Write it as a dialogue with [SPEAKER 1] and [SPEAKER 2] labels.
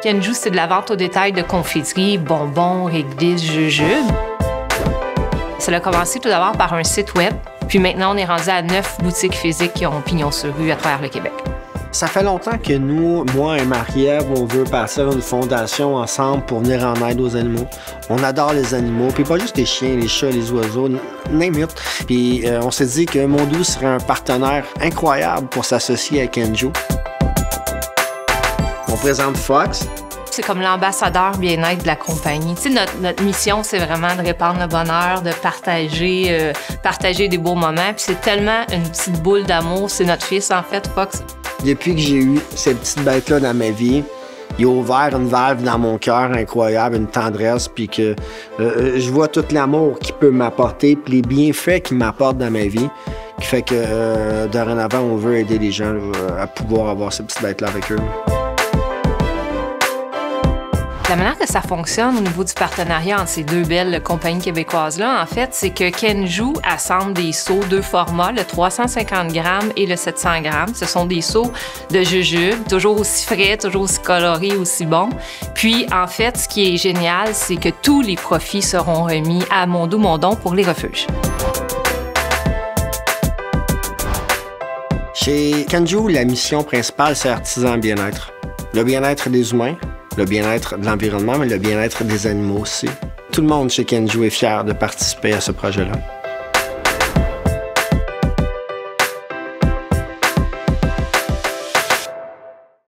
[SPEAKER 1] Kenjou, c'est de la vente au détail de confiserie, bonbons, réglisse, jujubes. Ça a commencé tout d'abord par un site web, puis maintenant on est rendu à 9 boutiques physiques qui ont pignon sur rue à travers le Québec.
[SPEAKER 2] Ça fait longtemps que nous, moi et Marie-Ève, on veut passer une fondation ensemble pour venir en aide aux animaux. On adore les animaux, puis pas juste les chiens, les chats, les oiseaux, name it. Puis on s'est dit que Mondou serait un partenaire incroyable pour s'associer à Kenjou. On présente Fox.
[SPEAKER 1] C'est comme l'ambassadeur bien-être de la compagnie. Tu sais, notre mission, c'est vraiment de répandre le bonheur, de partager des beaux moments. Puis c'est tellement une petite boule d'amour. C'est notre fils, en fait, Fox.
[SPEAKER 2] Depuis que j'ai eu ces petites bêtes-là dans ma vie, il a ouvert une valve dans mon cœur incroyable, une tendresse, puis que je vois tout l'amour qu'il peut m'apporter, puis les bienfaits qu'il m'apporte dans ma vie, qui fait que dorénavant, on veut aider les gens à pouvoir avoir ces petites bêtes-là avec eux.
[SPEAKER 1] La manière que ça fonctionne au niveau du partenariat entre ces deux belles compagnies québécoises-là, en fait, c'est que Kenjou assemble des seaux, deux formats, le 350 grammes et le 700 grammes. Ce sont des seaux de jujubes, toujours aussi frais, toujours aussi colorés, aussi bons. Puis, en fait, ce qui est génial, c'est que tous les profits seront remis à Mondou Mondon pour les refuges.
[SPEAKER 2] Chez Kenjou, la mission principale, c'est artisan bien-être. Le bien-être des humains, le bien-être de l'environnement, mais le bien-être des animaux aussi. Tout le monde chez Kenjou est fier de participer à ce projet-là.